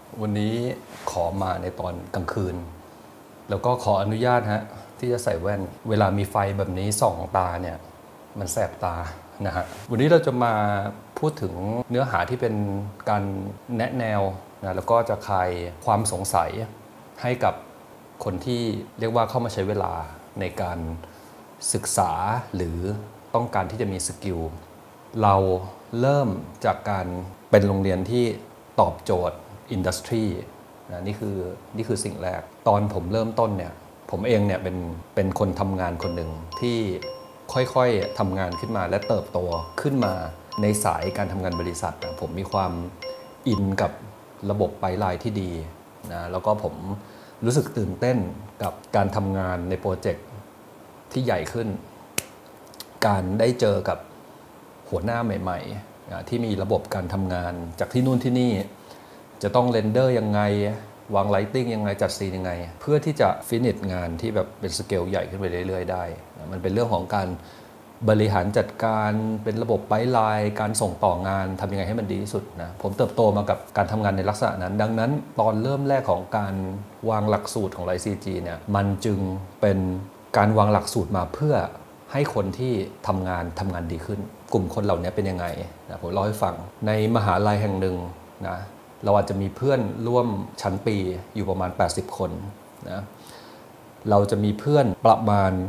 วันนี้ขอมาในตอนกลางคืนแล้วก็ขออนุญาตที่จะใส่แว่นเวลามีไฟแบบนี้ส่องตาเนี่ยมันแสบตานะฮะวันนี้เราจะมาพูดถึงเนื้อหาที่เป็นการแนะแนวนะแล้วก็จะคลายความสงสัยให้กับคนที่เรียกว่าเข้ามาใช้เวลาในการศึกษาหรือต้องการที่จะมีสกิลเราเริ่มจากการเป็นโรงเรียนที่ตอบโจทย์อินดัสทรีนะนี่คือสิ่งแรกตอนผมเริ่มต้นเนี่ยผมเองเนี่ยเป็นคนทำงานคนหนึ่งที่ค่อยๆทำงานขึ้นมาและเติบโตขึ้นมาในสายการทำงานบริษัทนะผมมีความอินกับระบบไพป์ไลน์ที่ดีนะแล้วก็ผมรู้สึกตื่นเต้นกับการทำงานในโปรเจกต์ที่ใหญ่ขึ้นการได้เจอกับหัวหน้าใหม่ๆที่มีระบบการทำงานจากที่นู่นที่นี่จะต้องเรนเดอร์ยังไงวางไลติ้งยังไงจัดซีนยังไงเพื่อที่จะฟินิชงานที่แบบเป็นสเกลใหญ่ขึ้นไปเรื่อยๆได้มันเป็นเรื่องของการบริหารจัดการเป็นระบบไพป์ไลน์การส่งต่องานทำยังไงให้มันดีที่สุดนะผมเติบโตมากับการทำงานในลักษณะนั้นดังนั้นตอนเริ่มแรกของการวางหลักสูตรของ ICG เนี่ยมันจึงเป็นการวางหลักสูตรมาเพื่อให้คนที่ทำงานดีขึ้นกลุ่มคนเหล่านี้เป็นยังไงนะผมเล่าให้ฟังในมหาลัยแห่งหนึ่งนะเราอาจจะมีเพื่อนร่วมชั้นปีอยู่ประมาณ80คนนะเราจะมีเพื่อนประมาณ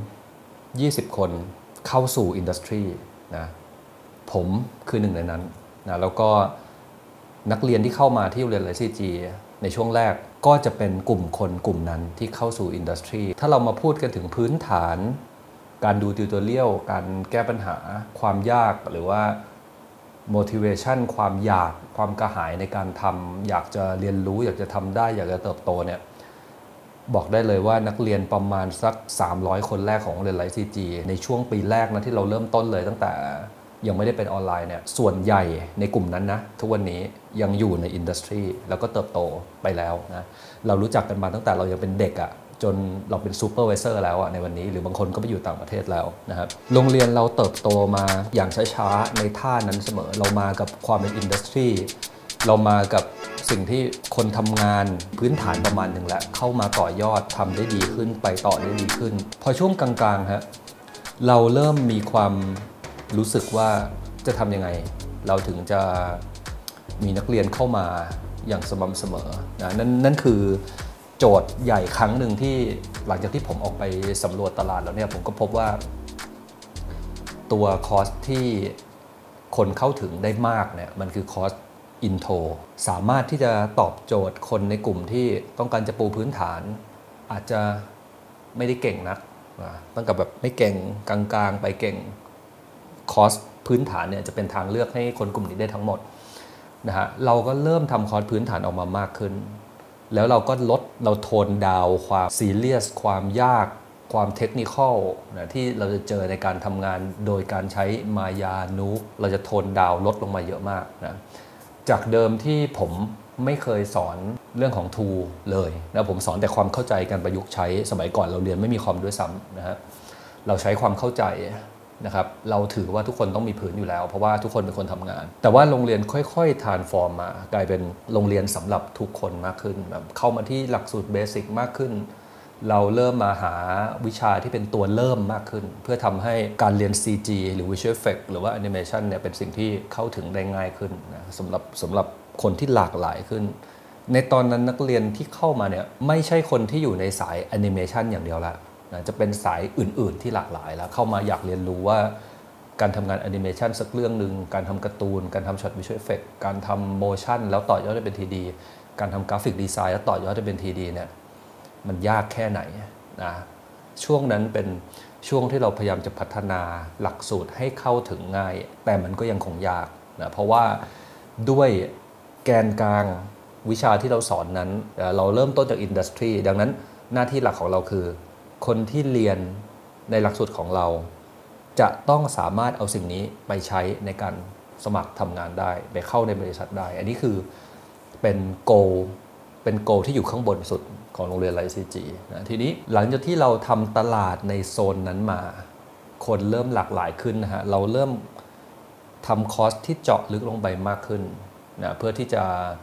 20คนเข้าสู่อินดัสทรีนะผมคือหนึ่งในนั้นนะแล้วก็นักเรียนที่เข้ามาที่โรงเรียน ICG ในช่วงแรกก็จะเป็นกลุ่มคนกลุ่มนั้นที่เข้าสู่อินดัสทรีถ้าเรามาพูดกันถึงพื้นฐานการดูติวตอเรียลการแก้ปัญหาความยากหรือว่า motivation ความอยากความกระหายในการทำอยากจะเรียนรู้อยากจะทำได้อยากจะเติบโตเนี่ยบอกได้เลยว่านักเรียนประมาณสัก300คนแรกของโรงเรียน ICG ในช่วงปีแรกนะที่เราเริ่มต้นเลยตั้งแต่ยังไม่ได้เป็นออนไลน์เนี่ยส่วนใหญ่ในกลุ่มนั้นนะทุกวันนี้ยังอยู่ในอินดัสทรีแล้วก็เติบโตไปแล้วนะเรารู้จักกันมาตั้งแต่เรายังเป็นเด็กจนเราเป็นซูเปอร์ไวเซอร์แล้วในวันนี้หรือบางคนก็ไปอยู่ต่างประเทศแล้วนะครับโรงเรียนเราเติบโตมาอย่างช้าๆในท่านั้นเสมอเรามากับความเป็นอินดัสทรีเรามากับสิ่งที่คนทำงานพื้นฐานประมาณหนึ่งแล้วเข้ามาต่อยอดทำได้ดีขึ้นไปต่อได้ดีขึ้นพอช่วงกลางๆเราเริ่มมีความรู้สึกว่าจะทำยังไงเราถึงจะมีนักเรียนเข้ามาอย่างสม่ำเสมอนะนั่นคือโจทย์ใหญ่ครั้งหนึ่งที่หลังจากที่ผมออกไปสำรวจตลาดแล้วเนี่ยผมก็พบว่าตัวคอร์สที่คนเข้าถึงได้มากเนี่ยมันคือคอร์สอินโทรสามารถที่จะตอบโจทย์คนในกลุ่มที่ต้องการจะปูพื้นฐานอาจจะไม่ได้เก่งนักตั้งแต่แบบไม่เก่งกลางๆไปเก่งคอร์สพื้นฐานเนี่ยจะเป็นทางเลือกให้คนกลุ่มนี้ได้ทั้งหมดนะฮะเราก็เริ่มทำคอร์สพื้นฐานออกมามากขึ้นแล้วเราก็เราโทนดาวความซีเรียสความยากความเทคนิคอลนะที่เราจะเจอในการทำงานโดยการใช้มายานูบเราจะโทนดาวลดลงมาเยอะมากนะจากเดิมที่ผมไม่เคยสอนเรื่องของ tool เลยนะผมสอนแต่ความเข้าใจการประยุกต์ใช้สมัยก่อนเราเรียนไม่มีคอมด้วยซ้ำนะฮะเราใช้ความเข้าใจนะครับเราถือว่าทุกคนต้องมีพื้นอยู่แล้วเพราะว่าทุกคนเป็นคนทำงานแต่ว่าโรงเรียนค่อยๆ transform มากลายเป็นโรงเรียนสำหรับทุกคนมากขึ้นแบบเข้ามาที่หลักสูตรเบสิกมากขึ้นเราเริ่มมาหาวิชาที่เป็นตัวเริ่มมากขึ้นเพื่อทำให้การเรียน CG หรือ Visual Effect หรือว่า Animation เนี่ยเป็นสิ่งที่เข้าถึงได้ง่ายขึ้นนะสำหรับคนที่หลากหลายขึ้นในตอนนั้นนักเรียนที่เข้ามาเนี่ยไม่ใช่คนที่อยู่ในสาย Animation อย่างเดียวละนะจะเป็นสายอื่นๆที่หลากหลายแล้วเข้ามาอยากเรียนรู้ว่าการทำงานแอนิเมชันสักเรื่องหนึ่งการทำการ์ตูนการทำช็อตวิชวลเอฟเฟกต์การทำโมชั่นแล้วต่อยอดได้เป็น 3D การทำกราฟิกดีไซน์แล้วต่อยอดได้เป็น 3D เนี่ยมันยากแค่ไหนนะช่วงนั้นเป็นช่วงที่เราพยายามจะพัฒนาหลักสูตรให้เข้าถึงง่ายแต่มันก็ยังคงยากนะเพราะว่าด้วยแกนกลางวิชาที่เราสอนนั้นเราเริ่มต้นจากอินดัสทรีดังนั้นหน้าที่หลักของเราคือคนที่เรียนในหลักสูตรของเราจะต้องสามารถเอาสิ่งนี้ไปใช้ในการสมัครทำงานได้ไปเข้าในบริษัทได้อันนี้คือเป็นโกที่อยู่ข้างบนสุดของโรงเรียน ICG นะทีนี้หลังจากที่เราทำตลาดในโซนนั้นมาคนเริ่มหลากหลายขึ้นนะฮะเราเริ่มทำคอร์สที่เจาะลึกลงไปมากขึ้นนะเพื่อที่จะ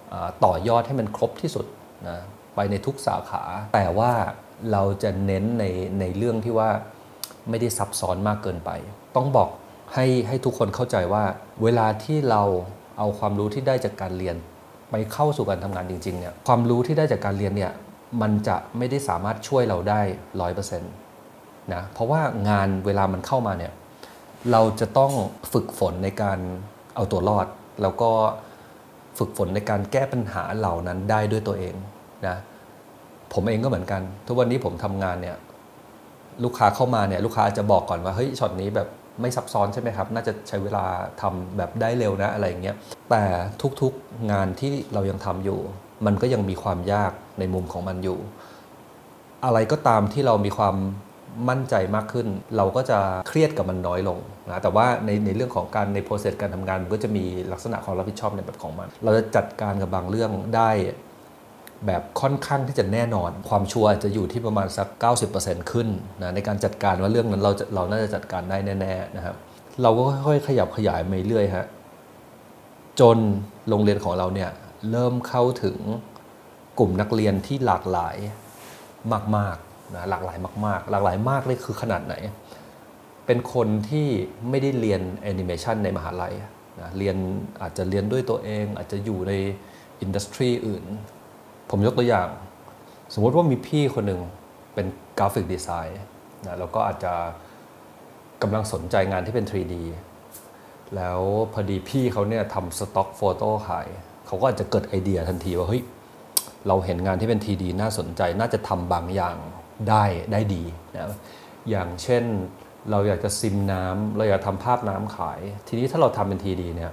ต่อยอดให้มันครบที่สุดนะไปในทุกสาขาแต่ว่าเราจะเน้นในเรื่องที่ว่าไม่ได้ซับซ้อนมากเกินไปต้องบอกให้ทุกคนเข้าใจว่าเวลาที่เราเอาความรู้ที่ได้จากการเรียนไปเข้าสู่การทำงานจริงๆเนี่ยความรู้ที่ได้จากการเรียนเนี่ยมันจะไม่ได้สามารถช่วยเราได้ 100% นะเพราะว่างานเวลามันเข้ามาเนี่ยเราจะต้องฝึกฝนในการเอาตัวรอดแล้วก็ฝึกฝนในการแก้ปัญหาเหล่านั้นได้ด้วยตัวเองนะผมเองก็เหมือนกันทุกวันนี้ผมทำงานเนี่ยลูกค้าเข้ามาเนี่ยลูกค้าจะบอกก่อนว่าเฮ้ยช็อตนี้แบบไม่ซับซ้อนใช่ไหมครับน่าจะใช้เวลาทำแบบได้เร็วนะอะไรอย่างเงี้ยแต่ทุกๆงานที่เรายังทำอยู่มันก็ยังมีความยากในมุมของมันอยู่อะไรก็ตามที่เรามีความมั่นใจมากขึ้นเราก็จะเครียดกับมันน้อยลงนะแต่ว่าในเรื่องของการใน process การทำงานมันก็จะมีลักษณะความรับผิดชอบในแบบของมันเราจะจัดการกับบางเรื่องได้แบบค่อนข้างที่จะแน่นอนความชัวร์จะอยู่ที่ประมาณสัก 90% ขึ้นนะในการจัดการว่าเรื่องนั้นเราน่าจะจัดการได้แน่ๆนะครับเราก็ค่อยๆขยับขยายมาเรื่อยฮะจนโรงเรียนของเราเนี่ยเริ่มเข้าถึงกลุ่มนักเรียนที่หลากหลายมากๆนะหลากหลายมากๆหลากหลายมากเลยคือขนาดไหนเป็นคนที่ไม่ได้เรียนแอนิเมชันในมหาลัยนะเรียนอาจจะเรียนด้วยตัวเองอาจจะอยู่ในอินดัสทรีอื่นผมยกตัวอย่างสมมติว่ามีพี่คนหนึ่งเป็นกราฟิกดีไซน์นะแล้วก็อาจจะกำลังสนใจงานที่เป็น 3D แล้วพอดีพี่เขาเนี่ยทำสต็อกโฟโต้ขายเขาก็อาจจะเกิดไอเดียทันทีว่าเฮ้ยเราเห็นงานที่เป็น 3D น่าสนใจน่าจะทำบางอย่างได้ดีนะอย่างเช่นเราอยากจะซิมน้ำเราอยากทำภาพน้ำขายทีนี้ถ้าเราทำเป็น 3D เนี่ย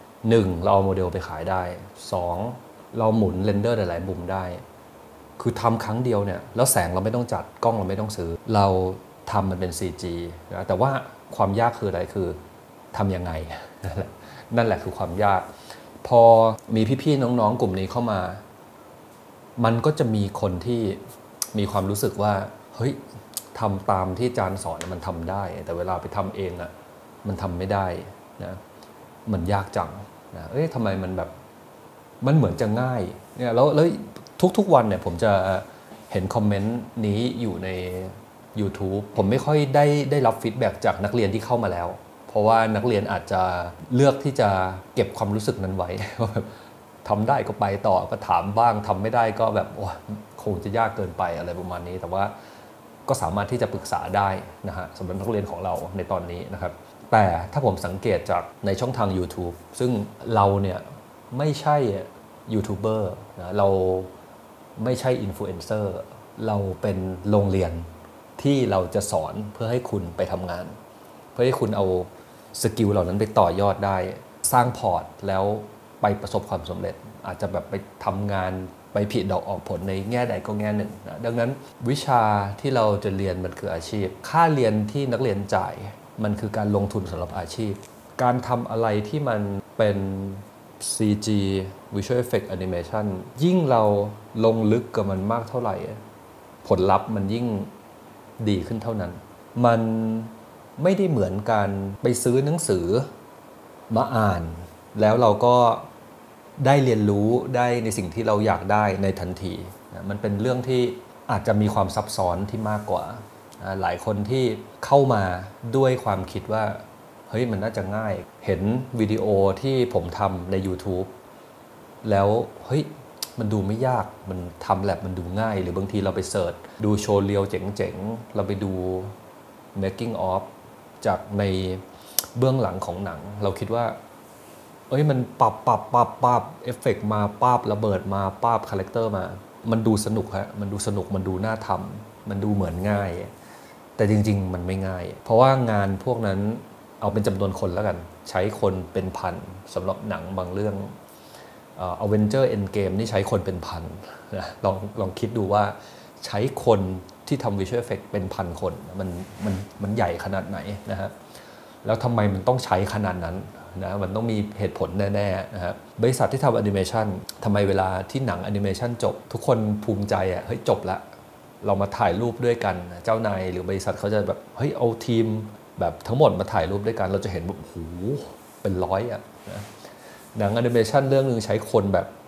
1เราเอาโมเดลไปขายได้2เราหมุนเรนเดอร์หลายๆมุมได้คือทำครั้งเดียวเนี่ยแล้วแสงเราไม่ต้องจัดกล้องเราไม่ต้องซื้อเราทำมันเป็น CG นะแต่ว่าความยากคืออะไรคือทำยังไงนั่นแหละคือความยากพอมีพี่ๆน้องๆกลุ่มนี้เข้ามามันก็จะมีคนที่มีความรู้สึกว่าเฮ้ยทำตามที่อาจารย์สอนมันทำได้แต่เวลาไปทำเองอ่ะมันทำไม่ได้นะมันยากจังนะทำไมมันแบบมันเหมือนจะง่ายเนี่ยแล้วทุกวันเนี่ยผมจะเห็นคอมเมนต์นี้อยู่ใน YouTube ผมไม่ค่อยได้รับฟีดแบ็กจากนักเรียนที่เข้ามาแล้วเพราะว่านักเรียนอาจจะเลือกที่จะเก็บความรู้สึกนั้นไว้ว่าแบบทำได้ก็ไปต่อก็ถามบ้างทำไม่ได้ก็แบบโอ้คงจะยากเกินไปอะไรประมาณนี้แต่ว่าก็สามารถที่จะปรึกษาได้นะฮะสำหรับนักเรียนของเราในตอนนี้นะครับแต่ถ้าผมสังเกตจากในช่องทาง YouTube ซึ่งเราเนี่ยไม่ใช่ยูทูบเบอร์นะเราไม่ใช่อินฟลูเอนเซอร์เราเป็นโรงเรียนที่เราจะสอนเพื่อให้คุณไปทำงานเพื่อให้คุณเอาสกิลเหล่านั้นไปต่อยอดได้สร้างพอร์ตแล้วไปประสบความสำเร็จอาจจะแบบไปทำงานไปผลิดอกออกผลในแง่ใดก็แง่หนึ่งนะดังนั้นวิชาที่เราจะเรียนมันคืออาชีพค่าเรียนที่นักเรียนจ่ายมันคือการลงทุนสำหรับอาชีพการทำอะไรที่มันเป็น CG Visual Effect Animation ยิ่งเราลงลึกกับมันมากเท่าไหร่ผลลัพธ์มันยิ่งดีขึ้นเท่านั้นมันไม่ได้เหมือนการไปซื้อหนังสือมาอ่านแล้วเราก็ได้เรียนรู้ได้ในสิ่งที่เราอยากได้ในทันทีมันเป็นเรื่องที่อาจจะมีความซับซ้อนที่มากกว่าหลายคนที่เข้ามาด้วยความคิดว่าเฮ้ยมันน่าจะง่ายเห็นวิดีโอที่ผมทำใน YouTube แล้วเฮ้ยมันดูไม่ยากมันทำแลบมันดูง่ายหรือบางทีเราไปเสิร์ชดูโชว์เรียวเจ๋งๆเราไปดู making of จากในเบื้องหลังของหนังเราคิดว่ามันปรับเอฟเฟกต์มาระเบิดมาคาแรคเตอร์มามันดูสนุกฮะมันดูสนุกมันดูน่าทำมันดูเหมือนง่ายแต่จริงๆมันไม่ง่ายเพราะว่างานพวกนั้นเอาเป็นจำนวนคนแล้วกันใช้คนเป็นพันสำหรับหนังบางเรื่องAvenger Endgame นี่ใช้คนเป็นพันนะลองคิดดูว่าใช้คนที่ทำ Visual Effect เป็นพันคนมันใหญ่ขนาดไหนนะฮะแล้วทำไมมันต้องใช้ขนาดนั้นนะมันต้องมีเหตุผลแน่ๆนะครับบริษัทที่ทำแอนิเมชันทำไมเวลาที่หนังแอนิเมชันจบทุกคนภูมิใจเฮ้ยจบละเรามาถ่ายรูปด้วยกันเจ้านายหรือบริษัทเขาจะแบบเฮ้ยเอาทีมแบบทั้งหมดมาถ่ายรูปด้วยกันเราจะเห็นแบบโอ้โหเป็นร้อยนะหนังแอนิเมชันเรื่องนึงใช้คนแบบ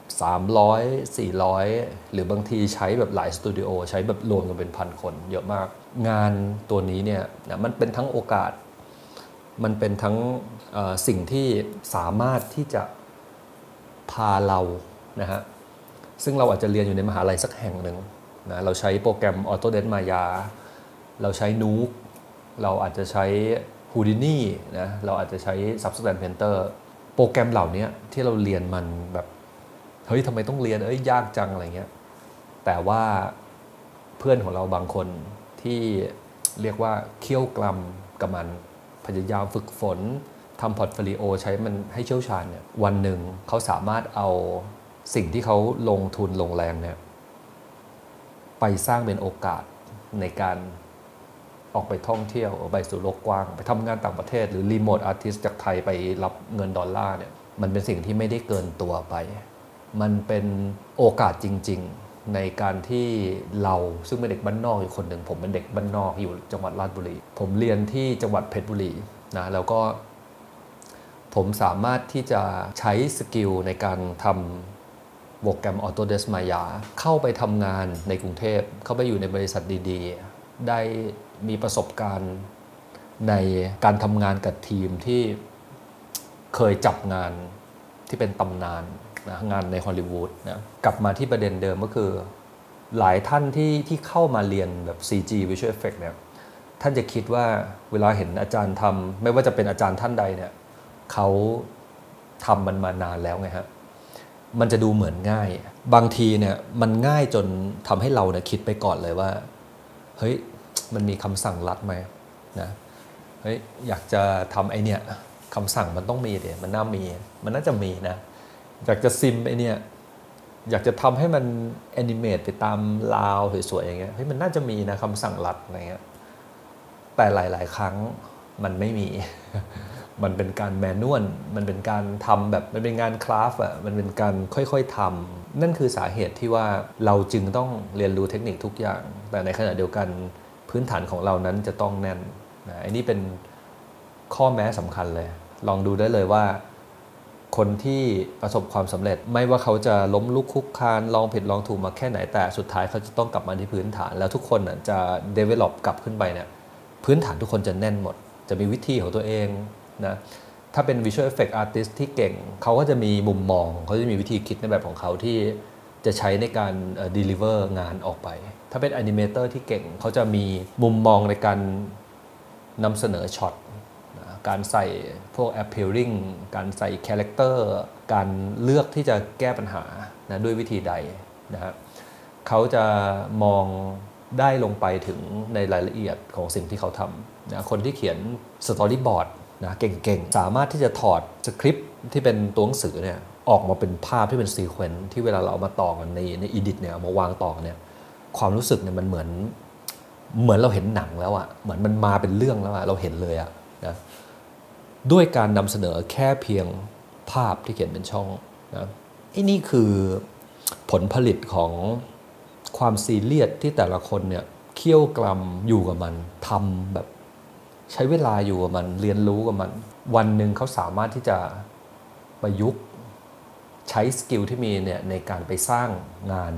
300 400หรือบางทีใช้แบบหลายสตูดิโอใช้แบบรวมกันเป็นพันคนเยอะมากงานตัวนี้เนี่ยมันเป็นทั้งโอกาสมันเป็นทั้งสิ่งที่สามารถที่จะพาเรานะฮะซึ่งเราอาจจะเรียนอยู่ในมหาลัยสักแห่งหนึ่งนะเราใช้โปรแกรม Autodesk Maya เราใช้ Nuke เราอาจจะใช้ Houdini นะเราอาจจะใช้ Substance Painter โปรแกรมเหล่านี้ที่เราเรียนมันแบบเฮ้ยทำไมต้องเรียนยากจังอะไรเงี้ยแต่ว่าเพื่อนของเราบางคนที่เรียกว่าเคี่ยวกลัมกับมันพยายามฝึกฝนทำพอร์ตโฟลิโอใช้มันให้เชี่ยวชาญเนี่ยวันหนึ่งเขาสามารถเอาสิ่งที่เขาลงทุนลงแรงเนี่ยไปสร้างเป็นโอกาสในการออกไปท่องเที่ยวไปสู่โลกกว้างไปทำงานต่างประเทศหรือรีโมทอาร์ติสต์จากไทยไปรับเงินดอลลาร์เนี่ยมันเป็นสิ่งที่ไม่ได้เกินตัวไปมันเป็นโอกาสจริงๆในการที่เราซึ่งเป็นเด็กบ้านนอกอยู่คนหนึ่งผมเป็นเด็กบ้านนอกอยู่จังหวัดราชบุรีผมเรียนที่จังหวัดเพชรบุรีนะแล้วก็ผมสามารถที่จะใช้สกิลในการทำโปรแกรม Autodesk Maya เข้าไปทำงานในกรุงเทพเข้าไปอยู่ในบริษัทดีๆได้มีประสบการณ์ในการทำงานกับทีมที่เคยจับงานที่เป็นตำนานนะงานในฮอลลีวูดนะกลับมาที่ประเด็นเดิมก็คือหลายท่านที่เข้ามาเรียนแบบ CG Visual Effects เนี่ยท่านจะคิดว่าเวลาเห็นอาจารย์ทำไม่ว่าจะเป็นอาจารย์ท่านใดเนี่ยเขาทำมันมานานแล้วไงฮะมันจะดูเหมือนง่ายบางทีเนี่ยมันง่ายจนทำให้เราเนี่ยคิดไปก่อนเลยว่าเฮ้ยมันมีคำสั่งลัดไหมนะเฮ้ยอยากจะทำไอเนี่ยคำสั่งมันต้องมีเดี๋ยมันน่าจะมีนะอยากจะซิมไอเนี่ยอยากจะทำให้มันแอนิเมตไปตามราวสวยๆอย่างเงี้ยเฮ้ยมันน่าจะมีนะคำสั่งลัดอะไรเงี้ยแต่หลายๆครั้งมันไม่มี มันเป็นการแมนนวลมันเป็นการทำแบบมันเป็นงานคราฟต์อ่ะมันเป็นการค่อยๆทำนั่นคือสาเหตุที่ว่าเราจึงต้องเรียนรู้เทคนิคทุกอย่างแต่ในขณะเดียวกันพื้นฐานของเรานั้นจะต้องแน่นนะอันนี้เป็นข้อแม้สำคัญเลยลองดูได้เลยว่าคนที่ประสบความสำเร็จไม่ว่าเขาจะล้มลุกคลุกคลานลองผิดลองถูกมาแค่ไหนแต่สุดท้ายเขาจะต้องกลับมาที่พื้นฐานแล้วทุกคนจะ develop กลับขึ้นไปเนี่ยพื้นฐานทุกคนจะแน่นหมดจะมีวิธีของตัวเองนะถ้าเป็น Visual Effect Artist ที่เก่งเขาก็จะมีมุมมองเขาจะมีวิธีคิดในแบบของเขาที่จะใช้ในการdeliver งานออกไปถ้าเป็น Animator ที่เก่งเขาจะมีมุมมองในการนำเสนอช็อตการใส่พวก appearing การใส่ character การเลือกที่จะแก้ปัญหานะด้วยวิธีใดนะฮะเขาจะมองได้ลงไปถึงในรายละเอียดของสิ่งที่เขาทำนะคนที่เขียน storyboard นะเก่งๆสามารถที่จะถอดสคริปต์ที่เป็นตัวหนังสือเนี่ยออกมาเป็นภาพที่เป็นซีเควนซ์ที่เวลาเราเอามาต่อกันใน edit เนี่ยมาวางต่อกันเนี่ยความรู้สึกเนี่ยมันเหมือนเราเห็นหนังแล้วอะเหมือนมันมาเป็นเรื่องแล้วอะเราเห็นเลยอะนะด้วยการนำเสนอแค่เพียงภาพที่เขียนเป็นช่องนะนี่คือผลผลิตของความซีเรียสที่แต่ละคนเนี่ยเคี่ยวกลัมอยู่กับมันทำแบบใช้เวลาอยู่กับมันเรียนรู้กับมันวันหนึ่งเขาสามารถที่จะประยุกต์ใช้สกิลที่มีเนี่ยในการไปสร้างงาน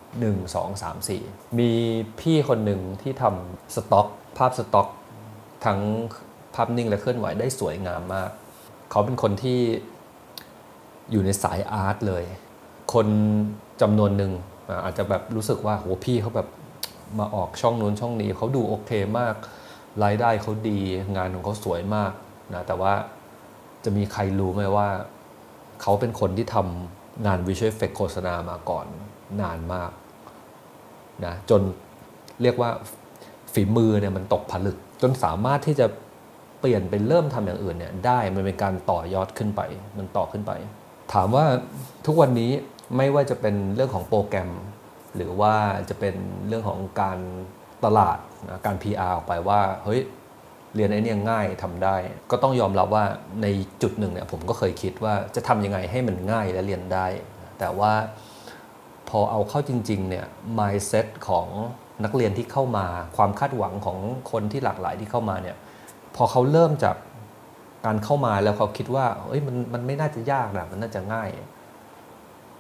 1 2 3 4มีพี่คนหนึ่งที่ทำสต็อกภาพสต็อกทั้งภาพนิ่งและเคลื่อนไหวได้สวยงามมากเขาเป็นคนที่อยู่ในสายอาร์ตเลยคนจำนวนหนึ่งอาจจะแบบรู้สึกว่าโหพี่เขาแบบมาออกช่องนู้นช่องนี้เขาดูโอเคมากรายได้เขาดีงานของเขาสวยมากนะแต่ว่าจะมีใครรู้ไหมว่าเขาเป็นคนที่ทำงาน Visual Effect โฆษณามาก่อนนานมากนะจนเรียกว่าฝีมือเนี่ยมันตกผลึกจนสามารถที่จะเปลี่ยนเป็นเริ่มทำอย่างอื่นเนี่ยได้มันเป็นการต่อยอดขึ้นไปมันต่อขึ้นไปถามว่าทุกวันนี้ไม่ว่าจะเป็นเรื่องของโปรแกรมหรือว่าจะเป็นเรื่องของการตลาดนะการ PR ออกไปว่าเฮ้ยเรียนไอ้นี่ง่ายทำได้ก็ต้องยอมรับว่าในจุดหนึ่งเนี่ยผมก็เคยคิดว่าจะทำยังไงให้มันง่ายและเรียนได้แต่ว่าพอเอาเข้าจริงๆเนี่ย mindset ของนักเรียนที่เข้ามาความคาดหวังของคนที่หลากหลายที่เข้ามาเนี่ยพอเขาเริ่มจากการเข้ามาแล้วเขาคิดว่าเอ้ยมันไม่น่าจะยากนะมันน่าจะง่าย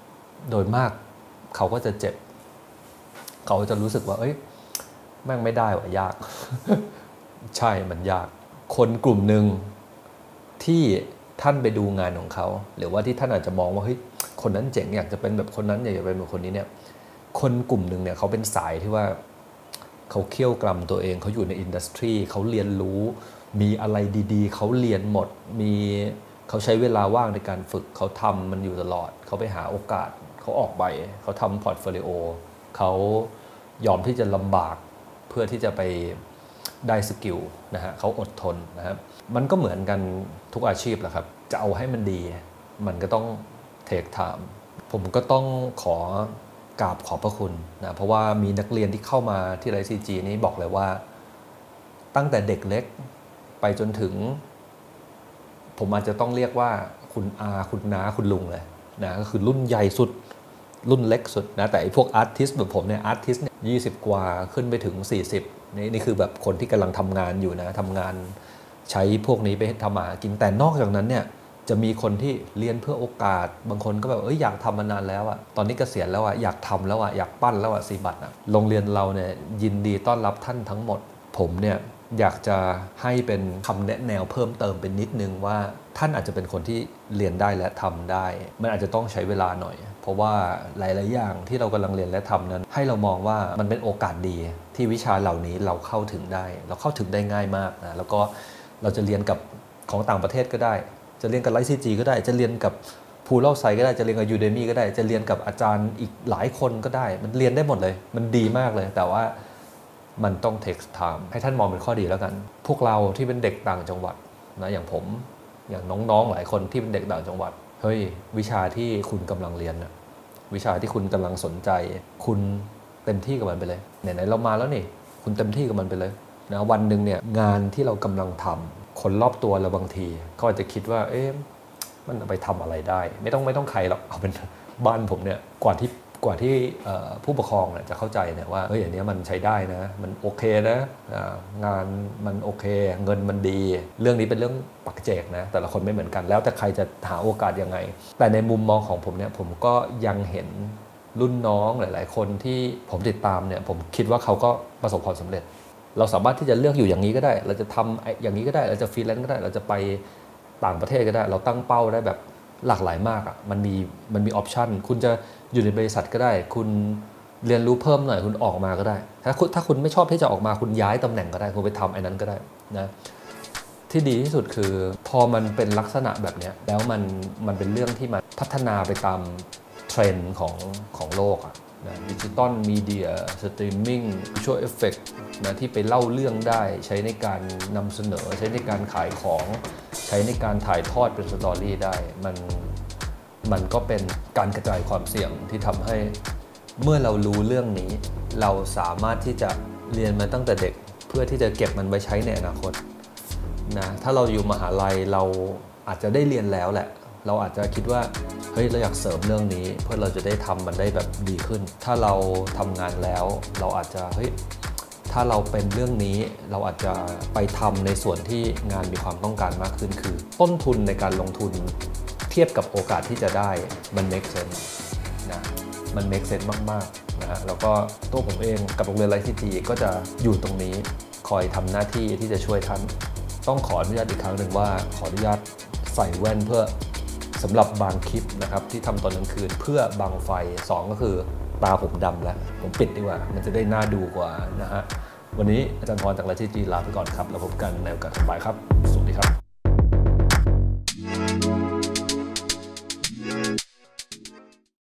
โดยมากเขาก็จะเจ็บเขาจะรู้สึกว่าเอ้ยแม่งไม่ได้ว่ะยาก ใช่มันยากคนกลุ่มหนึ่งที่ท่านไปดูงานของเขาหรือว่าที่ท่านอาจจะมองว่าเฮ้ยคนนั้นเจ๋งอยากจะเป็นแบบคนนั้นอยากจะเป็นแบบคนนี้เนี่ยคนกลุ่มหนึ่งเนี่ยเขาเป็นสายที่ว่าเขาเคี่ยวกรำตัวเองเขาอยู่ในอินดัสทรีเขาเรียนรู้มีอะไรดีๆเขาเรียนหมดเขาใช้เวลาว่างในการฝึกเขาทำมันอยู่ตลอดเขาไปหาโอกาสเขาออกไปเขาทำพอร์ตโฟลิโอเขายอมที่จะลำบากเพื่อที่จะไปได้สกิลนะฮะเขาอดทนนะครับมันก็เหมือนกันทุกอาชีพแหละครับจะเอาให้มันดีมันก็ต้องเทคไทม์ผมก็ต้องขอบพระคุณนะเพราะว่ามีนักเรียนที่เข้ามาที่ไรซีจีนี้บอกเลยว่าตั้งแต่เด็กเล็กไปจนถึงผมอาจจะต้องเรียกว่าคุณอาคุณน้าคุณลุงเลยนะก็คือรุ่นใหญ่สุดรุ่นเล็กสุดนะแต่พวกอาร์ติสต์แบบผมเนี่ยอาร์ติสต์เนี่ย20 กว่าขึ้นไปถึง40นี่คือแบบคนที่กำลังทำงานอยู่นะทำงานใช้พวกนี้ไปทำหากินแต่นอกจากนั้นเนี่ยจะมีคนที่เรียนเพื่อโอกาสบางคนก็แบบอยากทำมานานแล้วอะตอนนี้เกษียณแล้วอะอยากทำแล้วอะอยากปั้นแล้วอะสีบัตรอะโรงเรียนเราเนี่ยยินดีต้อนรับท่านทั้งหมดผมเนี่ยอยากจะให้เป็นคำแนะแนวเพิ่มเติมเป็นนิดนึงว่าท่านอาจจะเป็นคนที่เรียนได้และทำได้มันอาจจะต้องใช้เวลาหน่อยเพราะว่าหลายๆอย่างที่เรากำลังเรียนและทำนั้นให้เรามองว่ามันเป็นโอกาสดีที่วิชาเหล่านี้เราเข้าถึงได้เราเข้าถึงได้ง่ายมากนะแล้วก็เราจะเรียนกับของต่างประเทศก็ได้จะเรียนกับไลฟ์ซีจีก็ได้จะเรียนกับพูเล่าไซก็ได้จะเรียนกับยูเดมี่ก็ได้จะเรียนกับอาจารย์อีกหลายคนก็ได้มันเรียนได้หมดเลยมันดีมากเลยแต่ว่ามันต้อง take time ให้ท่านมองเป็นข้อดีแล้วกันพวกเราที่เป็นเด็กต่างจังหวัดนะอย่างผมอย่างน้องๆหลายคนที่เป็นเด็กต่างจังหวัดเฮ้ยวิชาที่คุณกำลังเรียนนะวิชาที่คุณกำลังสนใจคุณเต็มที่กับมันไปเลยไหนๆเรามาแล้วนี่คุณเต็มที่กับมันไปเลยนะวันหนึ่งเนี่ยงานที่เรากำลังทำคนรอบตัวเราบางทีก็อาจจะคิดว่ามันไปทำอะไรได้ไม่ต้องใครหรอกเอาเป็นบ้านผมเนี่ยกว่าที่ผู้ปกครองจะเข้าใจเนี่ยว่าอย่างนี้มันใช้ได้นะมันโอเคนะงานมันโอเคเงินมันดีเรื่องนี้เป็นเรื่องปักเจกนะแต่ละคนไม่เหมือนกันแล้วแต่ใครจะหาโอกาสยังไงแต่ในมุมมองของผมเนี่ยผมก็ยังเห็นรุ่นน้องหลายๆคนที่ผมติดตามเนี่ยผมคิดว่าเขาก็ประสบความสำเร็จเราสามารถที่จะเลือกอยู่อย่างนี้ก็ได้เราจะทำอย่างนี้ก็ได้เราจะฟรีแลนซ์ก็ได้เราจะไปต่างประเทศก็ได้เราตั้งเป้าได้แบบหลากหลายมากอ่ะมันมีออปชันคุณจะอยู่ในบริษัทก็ได้คุณเรียนรู้เพิ่มหน่อยคุณออกมาก็ได้ถ้าคุณไม่ชอบที่จะออกมาคุณย้ายตำแหน่งก็ได้คุณไปทำไอ้นั้นก็ได้นะที่ดีที่สุดคือพอมันเป็นลักษณะแบบนี้แล้วมันเป็นเรื่องที่มันพัฒนาไปตามเทรนด์ของโลกอ่ะนะดิจิตอลมีเดียสตรีมมิ่งวิชวลเอฟเฟกต์นะที่ไปเล่าเรื่องได้ใช้ในการนำเสนอใช้ในการขายของใช้ในการถ่ายทอดเป็นสตอรี่ได้มันก็เป็นการกระจายความเสี่ยงที่ทำให้เมื่อเรารู้เรื่องนี้เราสามารถที่จะเรียนมาตั้งแต่เด็กเพื่อที่จะเก็บมันไว้ใช้ในอนาคตนะถ้าเราอยู่มหาลัยเราอาจจะได้เรียนแล้วแหละเราอาจจะคิดว่าเฮ้ยเราอยากเสริมเรื่องนี้เพื่อเราจะได้ทำมันได้แบบดีขึ้นถ้าเราทำงานแล้วเราอาจจะเฮ้ยถ้าเราเป็นเรื่องนี้เราอาจจะไปทำในส่วนที่งานมีความต้องการมากขึ้นคือต้นทุนในการลงทุนเทียบกับโอกาสที่จะได้มัน make sense นะมัน make sense มากๆนะฮะแล้วก็ตัวผมเองกับโรงเรียนไลฟ์ซีจีก็จะอยู่ตรงนี้คอยทำหน้าที่ที่จะช่วยท่านต้องขออนุญาตอีกครั้งหนึ่งว่าขออนุญาตใส่แว่นเพื่อสำหรับบางคลิปนะครับที่ทำตอนกลางคืนเพื่อบังไฟ2ก็คือตาผมดำแล้วผมปิดดีกว่ามันจะได้น่าดูกว่านะฮะวันนี้อาจารย์พรจากไลฟ์ซีจีลาไปก่อนครับแล้วพบกันในโอกาสต่อไปครับสวัสดีครับ